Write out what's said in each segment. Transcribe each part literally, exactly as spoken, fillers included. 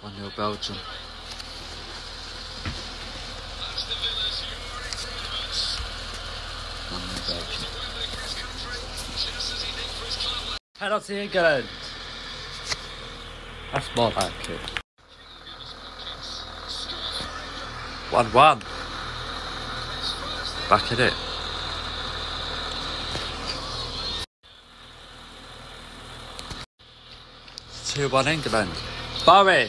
one nil Belgium. one nil Belgium. Penalty England! That's more like it. one one. Back in it. two one England. Bowen!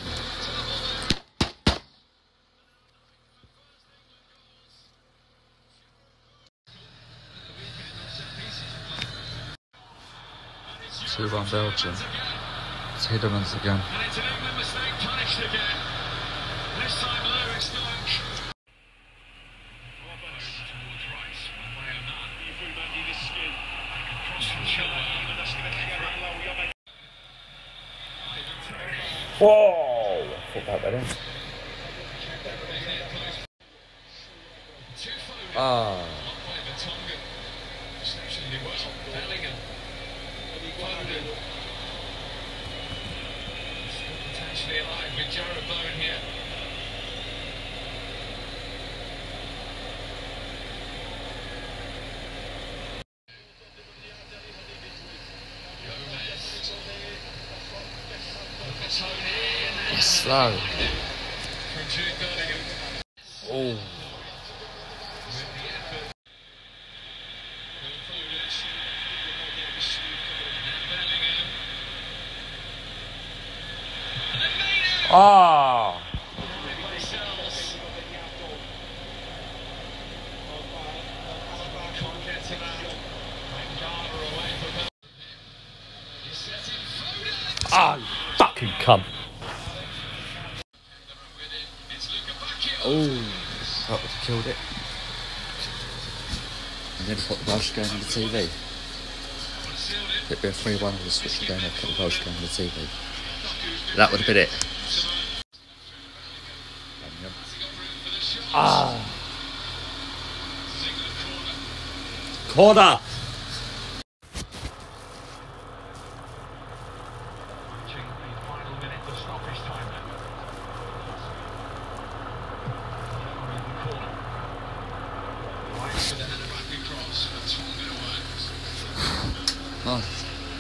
two one Belgium. Tielemans again. And it's an England mistake punished again. This time Lewis Dunk. Towards Rice. One way or not. Cross from Chilwell. That's going to get it low. Whoa! I thought that better. Ah. Exceptionally well. Bellingham. Potentially alive with Jeroboam here. It's slow. Oh. Ah. Ah, you fucking cunt. Oh, that would have killed it. And then put the Welsh game on the T V. It'd be a three one, we'll switch the game off, put the Welsh game on the T V. That would have been it. Ah. Corner. Nice.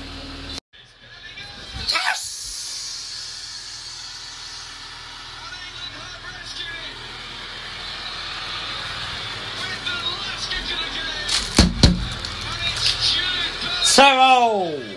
Yes! Sarah!